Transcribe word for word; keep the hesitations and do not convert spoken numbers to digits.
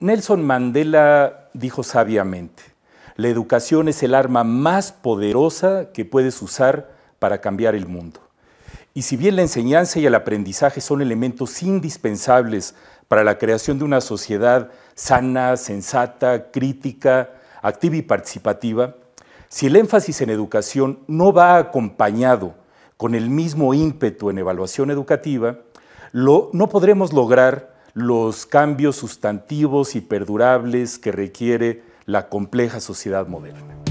Nelson Mandela dijo sabiamente: la educación es el arma más poderosa que puedes usar para cambiar el mundo. Y si bien la enseñanza y el aprendizaje son elementos indispensables para la creación de una sociedad sana, sensata, crítica, activa y participativa, si el énfasis en educación no va acompañado con el mismo ímpetu en evaluación educativa, lo, no podremos lograr los cambios sustantivos y perdurables que requiere la compleja sociedad moderna.